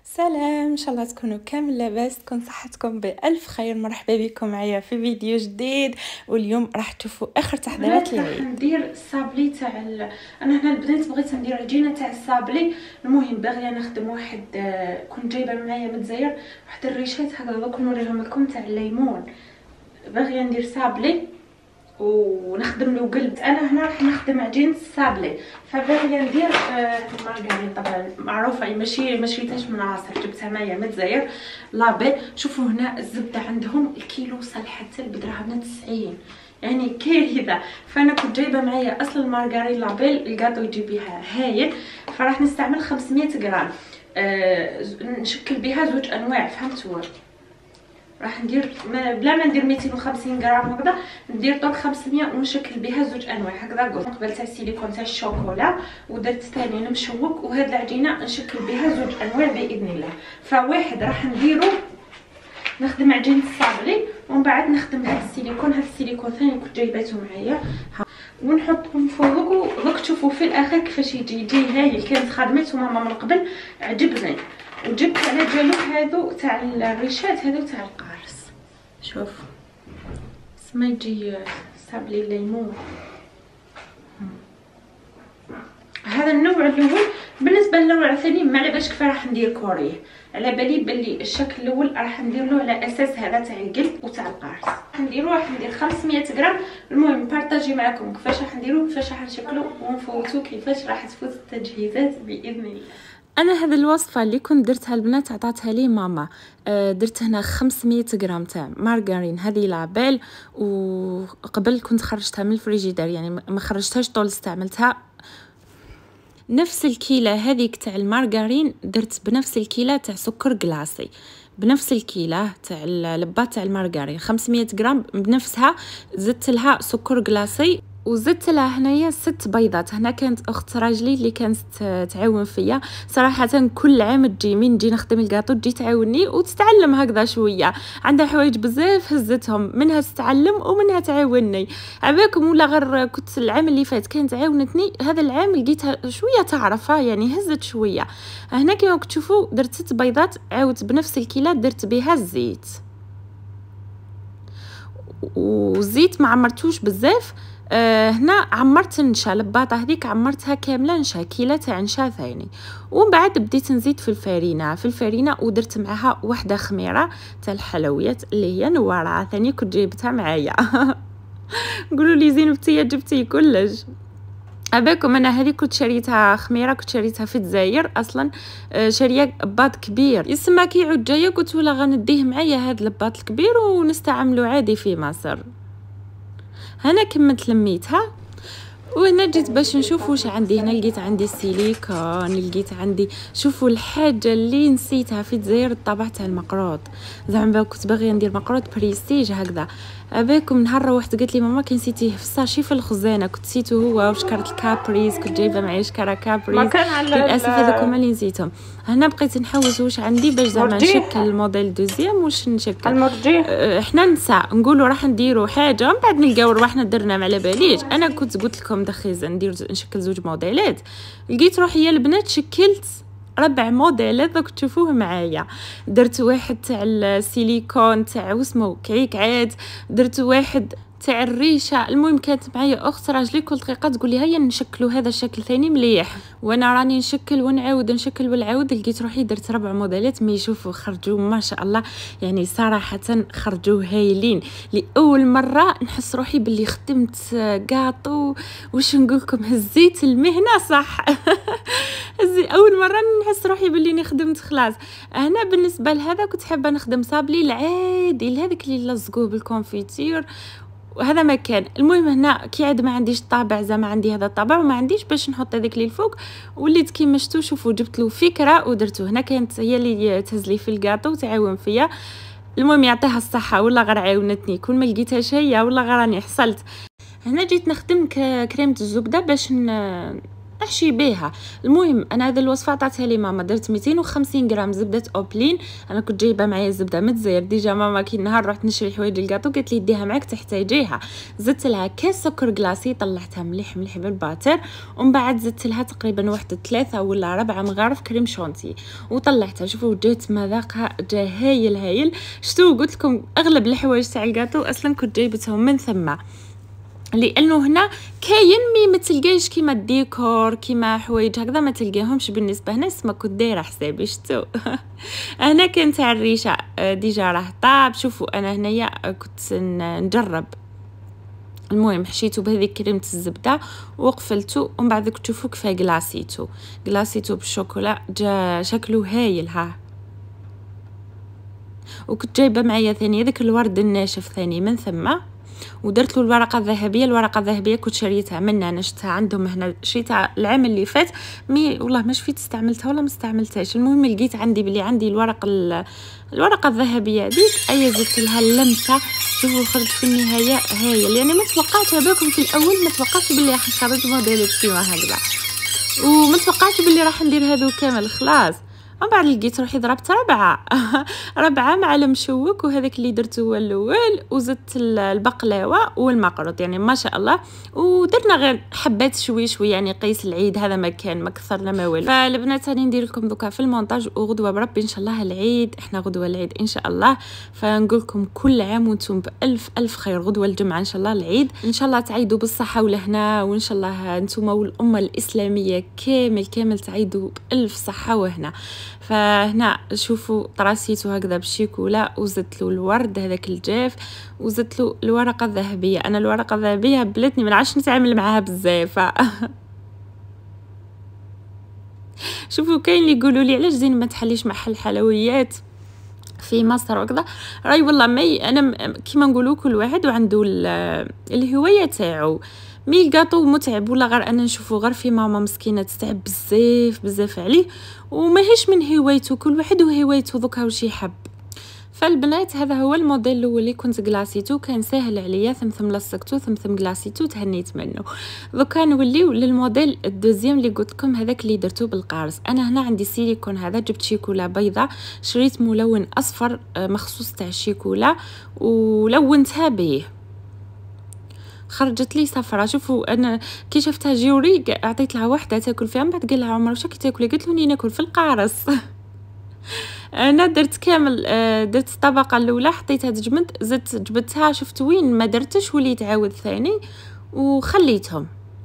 سلام، ان شاء الله تكونوا كامل لاباس، تكون صحتكم بالف خير. مرحبا بكم معايا في فيديو جديد، واليوم راح تشوفوا اخر تحضيرات راح العيد. ندير الصابلي تاع انا هنا البنات بغيت ندير عجينه تاع الصابلي. المهم باغيه نخدم واحد، كنت جايبه معايا من الجزائر واحد الريشات هكذا، دوك نوريهم لكم تاع الليمون. باغيه ندير صابلي ونخدم له قلب. انا هنا راح نخدم عجينه الصابلي، فباغيه ندير المارغرين. طبعا معروفه، ما شريتهاش من عصر، جبتها معايا من الجزائر لابي. شوفوا هنا الزبده عندهم الكيلو صال حتى بدراهم 90، يعني كارثه. فانا كنت جايبه معايا اصل المارغرين لابيل، الكاطو يجي بها هايل، فراح نستعمل 500 غرام. نشكل بها زوج انواع، فهمتوا؟ راح ندير بلا ما ندير 250 غرام هكذا، ندير طوق 500 ونشكل بها زوج انواع هكذا. قبل تاع السيليكون تاع الشوكولا، ودرت ثاني المشوك، وهاد العجينه نشكل بها زوج انواع باذن الله. فواحد راح نديرو نخدم عجينه الصابلي، ومن بعد نخدم هاد السيليكون. هاد السيليكون ثاني كنت جايباتو معايا، ونحطهم فوق. دوك تشوفوا في الاخر كيفاش يجي هايل. كانت خدمته ماما من قبل، عجبني. وجبت على جالو هادو تاع الريشات، هادو تاع القارص. شوف سما يجي صابلي الليمون. هذا النوع الاول. بالنسبه للنوع الثاني ما على باليش كيف راح ندير كوريه، على بالي بلي الشكل الاول راح ندير له على اساس هذا تاع القلب وتاع القارص. راح ندير 500 غرام. المهم بارطاجي معكم كيفاش راح نديرو، كيفاش راح نشكلو، ونفوتو كيفاش راح تفوت التجهيزات باذن الله. انا هذه الوصفه اللي كنت درتها البنات عطاتها لي ماما. درت هنا 500 غرام تاع مارغرين هذه لابيل، وقبل كنت خرجتها من الفريجيدير، يعني ما خرجتهاش طول، استعملتها. نفس الكيله هذيك تاع المارغرين درت بنفس الكيله تاع سكر كلاصي، بنفس الكيله تاع اللبات تاع المارغرين 500 غرام بنفسها. زدت لها سكر كلاصي، وزدت لها هنايا 6 بيضات. هنا كانت اخت راجلي اللي كانت تعاون فيا صراحه. كل عام تجي من نجي نخدم الكاطو تجي تعاوني وتتعلم هكذا شويه، عندها حوايج بزاف هزتهم، منها تتعلم ومنها تعاوني. عباكم ولا غير كنت العام اللي فات كانت عاونتني، هذا العام لقيتها شويه تعرفها، يعني هزت شويه. هنا كما تشوفوا درت 6 بيضات، عاودت بنفس الكيلات درت بها الزيت، والزيت ما عمرتوش بزاف. هنا عمرت نشا، لباطه هذيك عمرتها كامله نشا، كيله تاع نشا ثاني. ومن بعد بديت نزيد في الفرينه ودرت معها واحده خميره تاع الحلويات اللي هي نواره ثاني كنت جايبتها معايا. قولوا لي زين بتي جبتي كلش. اباكم انا هذه كنت شريتها خميره، كنت شريتها في الجزائر اصلا، شاريه باط كبير يسمى كي يعود جايه، قلت ولا غنديه معايا هذا الباط الكبير ونستعمله عادي في مصر. هنا كملت لميتها، وهنا جيت باش نشوف واش عندي. هنا لقيت عندي السيليكون، لقيت عندي، شوفوا الحاجه اللي نسيتها في الجزائر، الطابع تاع المقروط. زعما كنت باغيه ندير مقروط بريستيج هكذا. اباكم نهار روحت قالت لي ماما كي نسيتيه في الساشي في الخزانه، كنت نسيته هو وشكاره الكابريز، كنت جايبه معايا شكاره كابريز، للاسف هذوك هما اللي نسيتهم. هنا بقيت نحوس واش عندي باش زعما نشكل الموديل دوزيام، واش نشكل المرجيح. احنا نسى نقولوا راح نديروا حاجه من بعد نلقاو رواحنا درنا ما على باليش. انا كنت قلت لكم دخيزه نشكل زوج موديلات، لقيت روحي يا البنات شكلت 4 موديلات دوك تشوفوه معايا. درت واحد تاع السيليكون تاع واسمو كعيكعات، درت واحد تاع الريشه. المهم كانت معايا اخت راجلي كل دقيقه تقول لي هيا نشكلوا هذا الشكل ثاني مليح، وانا راني نشكل ونعاود نشكل ونعاود. لقيت روحي درت 4 موديلات، ما يشوفوا خرجوا ما شاء الله، يعني صراحه خرجوا هايلين. لاول مره نحس روحي باللي خدمت كاطو، واش نقول لكم هزيت المهنه صح. اول مره نحس روحي باللي خدمت خلاص. هنا بالنسبه لهذا كنت حابه نخدم صابلي العادي لهذاك اللي لصقوه بالكونفيتير، وهذا ما كان. المهم هنا كي عاد ما عنديش طابع، زعما عندي هذا الطابع وما عنديش باش نحط هذاك اللي الفوق، وليت كيما شفتوا. شوفوا جبت له فكره ودرته. هنا كانت هي اللي تهز لي في الكاطو وتعاون فيا. المهم يعطيها الصحه، والله غير عاونتني، كل ما لقيتهاش هي والله غير راني حصلت. هنا جيت نخدم كريمه الزبده باش احشي بيها. المهم انا هذه الوصفه عطاتها لي ماما، درت 250 غرام زبده اوبلين. انا كنت جايبه معايا زبده متزير ديجا، ماما كي نهار رحت نشري حوايج الكاطو قالت لي ديها معاك تحتاجيها. زدت لها كاس سكر كلاصي، طلعتها مليح مليح بالباتر، ومن بعد زدت لها تقريبا واحد 3 ولا 4 مغارف كريم شونتي وطلعتها. شوفوا جات مذاقها جا هايل هايل. شتو قلت لكم اغلب الحوايج تاع الكاطو اصلا كنت جايبتهم من ثم، لانه هنا كاين مي ما تلقايش كيما الديكور كيما حوايج هكذا ما تلقاهمش بالنسبه هنا. اسما كنت دايره حسابي شتو. هنا كان تاع الريشه ديجا راه طاب. شوفوا انا هنايا كنت نجرب. المهم حشيته بهذيك كريمه الزبده وقفلته، ومن بعد تشوفوا كيف غلاسيتو بالشوكولا جا شكله هايل. ها وكنت جايبه معايا ثاني داك الورد الناشف ثاني من ثم، ودرت له الورقه الذهبيه. الورقه الذهبيه كنت شريتها منها، انا شفتها عندهم هنا، شريتها العام اللي فات مي والله ما شفت استعملتها ولا ما استعملتهاش. المهم لقيت عندي بلي عندي الورقه الذهبيه هذيك، اي زدت لها اللمسه. شوفوا خرج في النهايه هايل. يعني ما توقعتش هذاكم في الاول، ما توقعتش بلي راح نخرج موديل كيما هكذا، وما توقعتش بلي راح ندير هذو كامل خلاص. من بعد لقيت روحي ضربت 4 مع المشوك، وهذاك اللي درته هو الاول، وزدت البقلاوه والمقروط يعني ما شاء الله. ودرنا غير حبات شوي شوي يعني قيس العيد، هذا ما كان ما كثرنا ما والو. فالبنات راني ندير لكم دوكا في المونتاج، وغدوه بربي ان شاء الله العيد، احنا غدوه العيد ان شاء الله. فنقول لكم كل عام وانتم بالف الف خير. غدوه الجمعه ان شاء الله العيد، ان شاء الله تعيدوا بالصحه والهنا، وان شاء الله انتم والامه الاسلاميه كامل تعيدوا بالف صحه وهنا. فهنا شوفوا طراسيته هكذا بالشيكولا، وزدت له الورد هذاك الجاف، وزدت له الورقه الذهبيه. انا الورقه الذهبيه بلاتني ما نعرفش نتعامل معها بزاف. شوفوا كاين اللي يقولوا لي علاش زين ما تحليش محل حلويات في مصر وكذا. راي والله مي انا كيما نقولوا كل واحد وعنده الهوايه تاعو. مي الكاطو متعب ولا غير انا نشوفه غير في ماما مسكينه تتعب بزاف عليه، وماهيش من هوايته، كل واحد وهوايته دوكا واش يحب. فالبنات هذا هو الموديل الاول اللي كنت كلاسيتو، كان ساهل عليا، ثمثم لصقتو ثمثم كلاسيتو تهنيت منه. دوكا نوليو للموديل الدوزيام اللي قلت لكم، هذاك اللي درتو بالقارص. انا هنا عندي سيليكون، هذا جبت شيكولا بيضه، شريت ملون اصفر مخصوص تاع الشيكولا ولونتها به، خرجت لي صفرة. شوفوا انا كي شفتها جيوري عطيت لها واحده تاكل فيها، من بعد قال لها عمر واش راكي تاكلي؟ قلت له اني ناكل في القارص. انا درت كامل، درت الطبقه الاولى حطيتها تجمد، زدت جبدتها، شفت وين ما درتش وليت عاود ثاني وخليتهم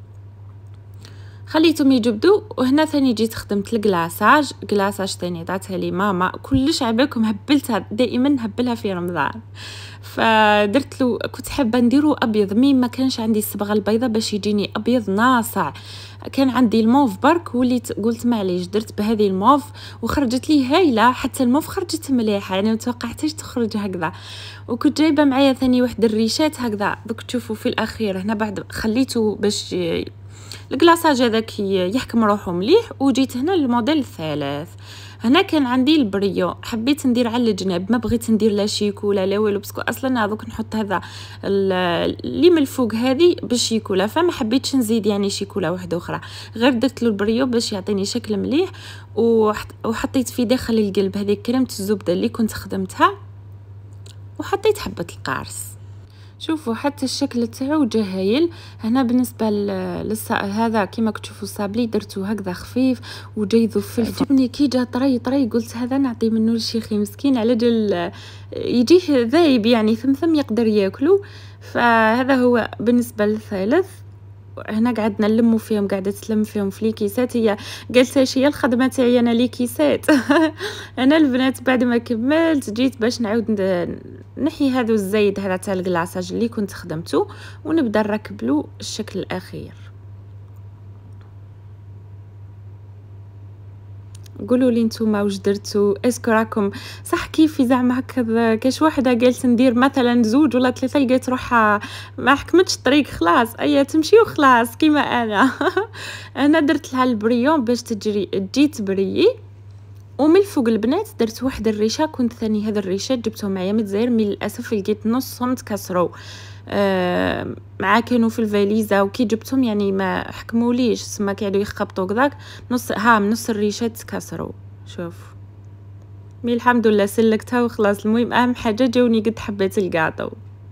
يجبدوا. وهنا ثاني جيت خدمت الكلاصاج ثاني عطاتها لي ماما، كلش عباكم هبلتها، دائما هبلها في رمضان. فدرت له كنت حابه نديرو ابيض، مي ما كانش عندي الصبغه البيضاء باش يجيني ابيض ناصع، كان عندي الموف برك، وليت قلت معليش درت بهذه الموف وخرجت لي هايله. حتى الموف خرجت مليحه، يعني ما توقعتش تخرج هكذا. وكنت جايبه معايا ثاني واحد الريشات هكذا، دوك تشوفوا في الاخير هنا بعد خليته باش الكلاصاج هذاك يحكم روحه مليح. وجيت هنا للموديل الثالث، هنا كان عندي البريو، حبيت ندير على الجناب، ما بغيت ندير لا شيكولا لا والو، باسكو اصلا هذوك نحط هذا اللي من الفوق هذه بالشيكولا، فما حبيتش نزيد يعني شيكولا واحده اخرى، غير درت له البريو باش يعطيني شكل مليح. وحطيت في داخل القلب هذه كريمه الزبده اللي كنت خدمتها، وحطيت حبه القارص. شوفوا حتى الشكل تاعو جا هايل. هنا بالنسبه هذا كيما كتشوفوا الصابلي درتو هكذا خفيف وجاي ذوفل. عجبني كي جا طري قلت هذا نعطي منه لشيخي مسكين، على جال يجيه ذايب يعني ثمثم يقدر ياكلو. فهذا هو بالنسبه للثالث. هنا قعدنا نلمو فيهم، قاعده تلم فيهم في الكيسات. هي قالت اش هي الخدمه تاعي انا لي كيسات. انا البنات بعد ما كملت جيت باش نعاود نحي هذا الزايد هذا تاع الكلاصاج اللي كنت خدمته، ونبدا نركب له الشكل الاخير. قولوا لي نتوما واش درتوا، اسكو راكم صح كيفي زعما هكا؟ كاش واحده قالت ندير مثلا 2 ولا 3 لقيت روحها ما حكمتش الطريق، خلاص اي تمشي وخلاص كيما انا. انا درت لها البريون باش تجي تبريي، ومن الفوق البنات درت واحد الريشه، كنت ثاني هاد الريشات جبتهم معايا من الجزائر، من للاسف لقيت نصهم تكسروا مع كانوا في الفاليزه، وكي جبتهم يعني ما حكموليش تما كيعدو يخبطوا كذاك من نص الريشات تكسروا. شوف مي الحمد لله سلكتها وخلاص. المهم اهم حاجه جاوني قد حبيت الكاطو.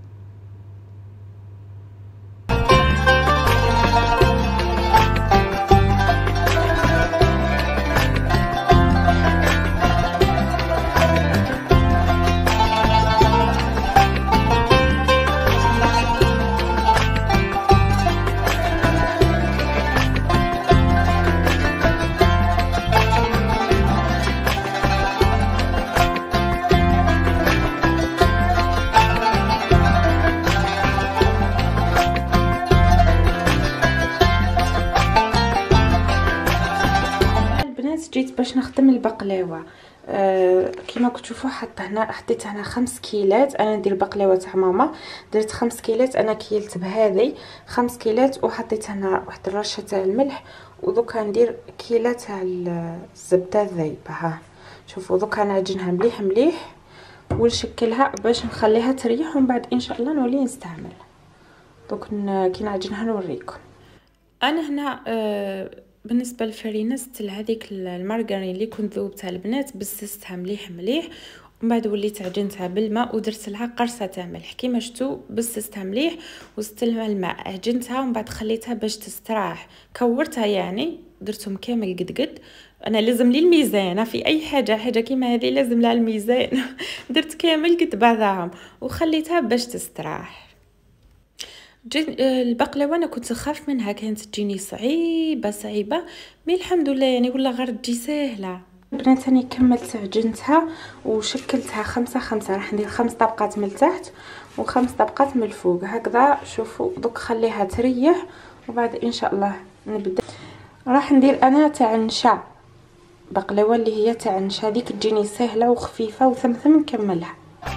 جيت باش نخدم البقلاوه. كما كتشوفوا حطيت هنا 5 كيلات. انا ندير بقلاوه تاع ماما، درت 5 كيلات. انا كيلت بهذه 5 كيلات، وحطيت هنا واحد الرشه تاع الملح، ودوكا ندير كيله تاع الزبده الذايبه. ها شوفوا دوكا نعجنها مليح مليح ونشكلها باش نخليها تريح، ومن بعد ان شاء الله نولي نستعمل. دوك كي نعجنها نوريكم. انا هنا بالنسبه للفرينه زدت لهذيك المارغرين اللي كنت ذوبتها البنات، بسستها مليح مليح، ومن بعد وليت عجنتها بالماء ودرت لها قرصه تاع ملح. كيما شفتوا بسستها مليح وزدت لها الماء، عجنتها ومن بعد خليتها باش تستراح. كورتها يعني درتهم كامل قد انا لازم لي الميزان في اي حاجه كيما هذه لازم لها الميزان. درت كامل قد بعضهم وخليتها باش تستراح. البقلاوه انا كنت نخاف منها، كانت تجيني صعيبه مي الحمد لله يعني ولا غير تجي سهله. البنات راني كملت عجنتها وشكلتها 5 راح ندير 5 طبقات من التحت و5 طبقات من الفوق هكذا. شوفوا دوك خليها تريح، وبعد ان شاء الله نبدا. راح ندير انا تاع نشا، بقلاوه اللي هي تاع نشا، هذيك تجيني سهله وخفيفه وثمثم نكملها.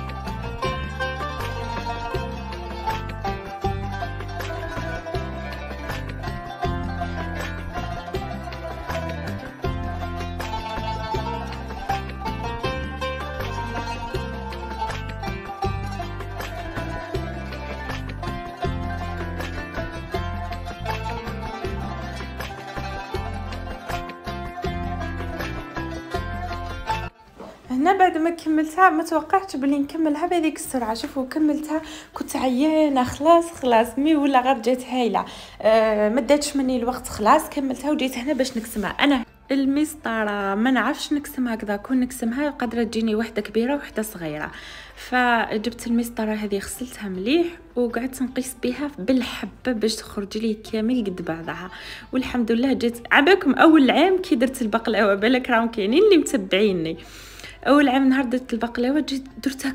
هنا بعد ما كملتها ما توقعتش بلي نكملها بهذيك السرعه. شوفوا كملتها كنت عيانه خلاص مي ولا غير جات هايله. ما داتش مني الوقت، خلاص كملتها وجيت هنا باش نقسمها. انا المسطره ما نعرفش نقسم هكذا، كون نقسمها قادره تجيني واحده كبيره وواحده صغيره، فجبت المسطره هذه غسلتها مليح وقعدت نقيس بها بالحبه باش تخرج لي كامل قد بعضها، والحمد لله جات. عباكم اول عام كي درت البقلاوه، بالك راهم كاينين اللي متبعيني، اول عام نهار درت البقلاوه جيت درتها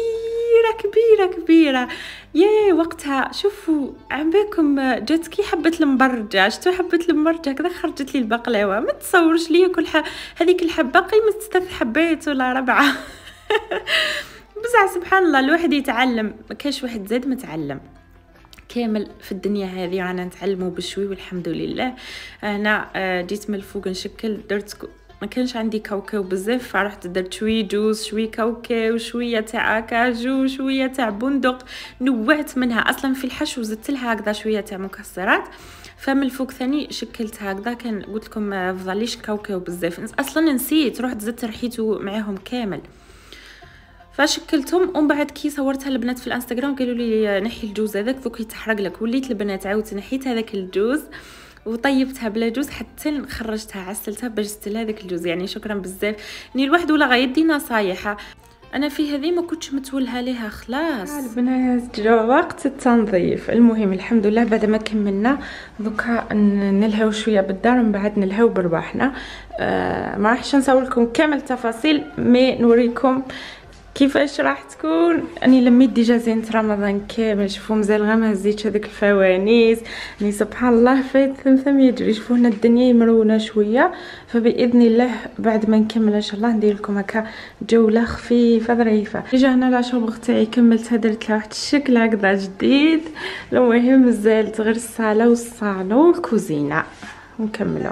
كبيره يا وقتها. شوفوا عباكم جات كي حبه المبرجه، شفتوا حبه المبرجه هكذا خرجت لي البقلاوه. ما تصورش ليا كل هذيك الحبه قيمه 6 حبات ولا 4. بصح سبحان الله الواحد يتعلم، ما كاش واحد زاد متعلم كامل في الدنيا هذه، رانا نتعلموا بشوي والحمد لله. انا جيت من الفوق نشكل، درت ما كانش عندي كاوكاو بزاف، فرحت درت شويه جوز شويه كاوكاو شويه تاع كاجو شويه تاع بندق، نوعت منها اصلا في الحشو، زدت لها هكذا شويه تاع مكسرات. فمن الفوق ثاني شكلت هكذا، كان قلت لكم ما فضليش كاوكاو بزاف، اصلا نسيت رحت زدت ريحته معاهم كامل، فشكلتهم. ومن بعد كي صورتها البنات في الانستغرام قالوا لي نحي الجوز هذاك دوك يتحرق لك، وليت البنات عاودت نحيت هذاك الجوز وطيبتها بلا جوز حتى خرجتها عسلتها باش زدت هذاك الجوز. يعني شكرا بزاف، ني الواحد ولا غيدي نصايح. انا في هذه ما كنتش متولها ليها. خلاص البنات جا وقت التنظيف. المهم الحمد لله بعد ما كملنا دوكا نلهاو شويه بالدار، من بعد نلهاو برواحنا. ما راحش نصور لكم كامل التفاصيل، مي نوريكم كيفاش راح تكون. اني لميت ديجا زينة رمضان كامل، شوفوا مازال غير ما هزيتش هذيك الفوانيس. يعني سبحان الله فايت ثمثم يجري. شوفوا هنا الدنيا مرونه شويه، فباذن الله بعد ما نكمل ان شاء الله ندير لكم هكا جوله خفيفه ظريفه. ديجا هنا لاشوبغ تاعي كملتها، درت لها واحد الشكل هكذا جديد. المهم مازالت غير الصاله والصالون والكوزينه ونكملوا.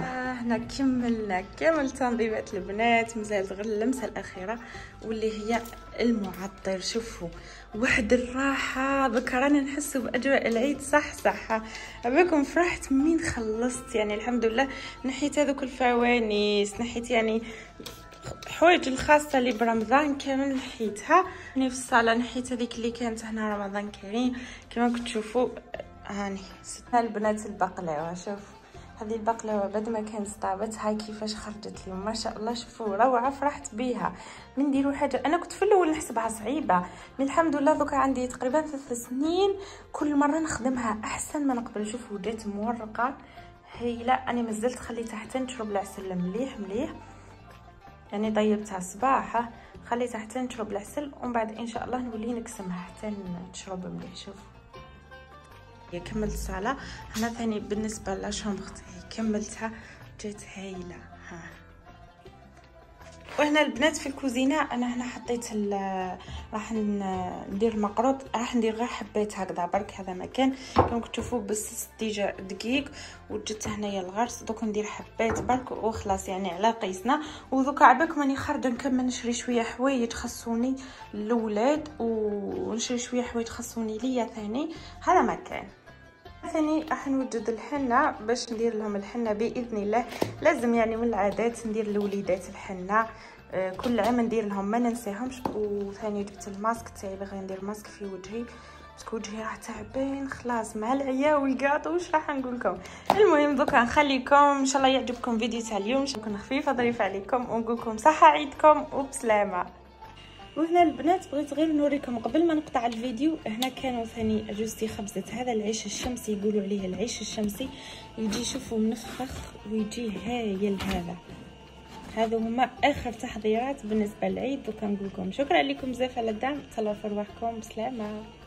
احنا كملنا كامل تنظيمات البنات، مازالت غير اللمسه الاخيره واللي هي المعطر. شوفوا واحد الراحه، بك رانا نحسوا باجواء العيد صح. بكم فرحت من خلصت، يعني الحمد لله. نحيت هذوك الفوانيس، نحيت يعني حوايج الخاصه اللي برمضان كامل نحيتها. يعني في الصاله نحيت هذيك اللي كانت هنا رمضان كريم كما كنتوا تشوفوا. هاني ستنا البنات البقلاوه، شوفوا هذه البقلاوه بعد ما كانت طابت هاي كيفاش خرجت اليوم، ما شاء الله. شوفوا روعه، فرحت بيها. من نديروا حاجه انا كنت في الاول نحسبها صعيبه، من الحمد لله دوكا عندي تقريبا 3 سنين كل مره نخدمها احسن ما نقبل. شوفوا جات مورقه هايله. انا مازلت خليتها حتى نشرب العسل مليح، يعني طيبتها صباحه خليتها حتى نشرب العسل، ومن بعد ان شاء الله نولي نقسمها حتى تشرب مليح. شوفوا كملت الصاله هنا ثاني. بالنسبه لاشومبر كملتها جات هايله. وهنا البنات في الكوزينه انا هنا حطيت راح ندير مقروط، راح ندير غير حبيت هكذا برك. هذا مكان كما تشوفوا بس دقيق، وجدت هنايا الغرس. دوك ندير حبيت برك وخلاص، يعني على قيسنا. ودوك عباكم راني خارجه نكمل نشري شويه حوايج خصوني الاولاد، ونشري شويه حوايج خصوني ليا ثاني. هذا مكان ثاني راح نوجد الحنه باش ندير لهم الحنه باذن الله. لازم يعني من العادات ندير لوليدات الحنه كل عام ندير لهم ما ننساهمش. وثاني جبت الماسك تاعي، باغي ندير ماسك في وجهي باسكو وجهي راح تعبان خلاص مع العيا والقاط. واش راح نقول لكم؟ المهم دوكا نخليكم ان شاء الله يعجبكم فيديو تاع اليوم، نكون خفيفه ظريفه عليكم، ونقول لكم صحه عيدكم وبسلامه. وهنا البنات بغيت غير نوريكم قبل ما نقطع الفيديو. هنا كانوا ثاني عجوزتي خبزت هذا العيش الشمسي، يقولوا عليه العيش الشمسي، يجي شوفوا منفخ ويجي هايل. هذا هما اخر تحضيرات بالنسبه للعيد. دوكا نقول لكم شكرا لكم بزاف على الدعم، تهلاو في رواحكم، بسلامه.